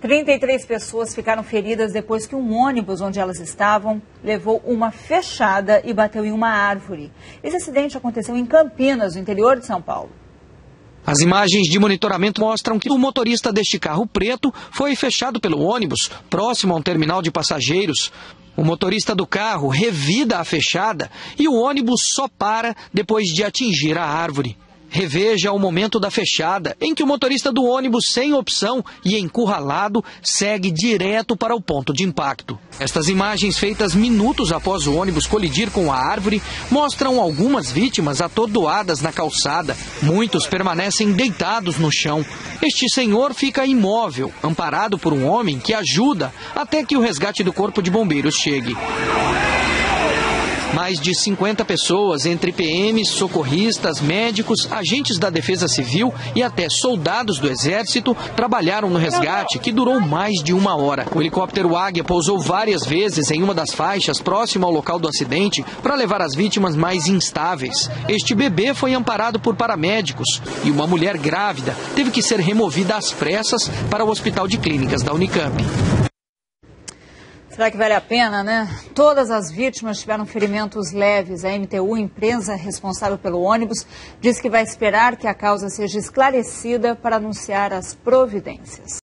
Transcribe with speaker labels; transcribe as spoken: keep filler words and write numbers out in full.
Speaker 1: trinta e três pessoas ficaram feridas depois que um ônibus onde elas estavam levou uma fechada e bateu em uma árvore. Esse acidente aconteceu em Campinas, no interior de São Paulo.
Speaker 2: As imagens de monitoramento mostram que o motorista deste carro preto foi fechado pelo ônibus, próximo a um terminal de passageiros. O motorista do carro revida a fechada e o ônibus só para depois de atingir a árvore. Reveja o momento da fechada, em que o motorista do ônibus, sem opção e encurralado, segue direto para o ponto de impacto. Estas imagens, feitas minutos após o ônibus colidir com a árvore, mostram algumas vítimas atordoadas na calçada. Muitos permanecem deitados no chão. Este senhor fica imóvel, amparado por um homem que ajuda até que o resgate do corpo de bombeiros chegue. Mais de cinquenta pessoas, entre P Ms, socorristas, médicos, agentes da Defesa Civil e até soldados do Exército, trabalharam no resgate, que durou mais de uma hora. O helicóptero Águia pousou várias vezes em uma das faixas próximo ao local do acidente para levar as vítimas mais instáveis. Este bebê foi amparado por paramédicos e uma mulher grávida teve que ser removida às pressas para o Hospital de Clínicas da Unicamp.
Speaker 1: Será que vale a pena, né? Todas as vítimas tiveram ferimentos leves. A M T U, empresa responsável pelo ônibus, diz que vai esperar que a causa seja esclarecida para anunciar as providências.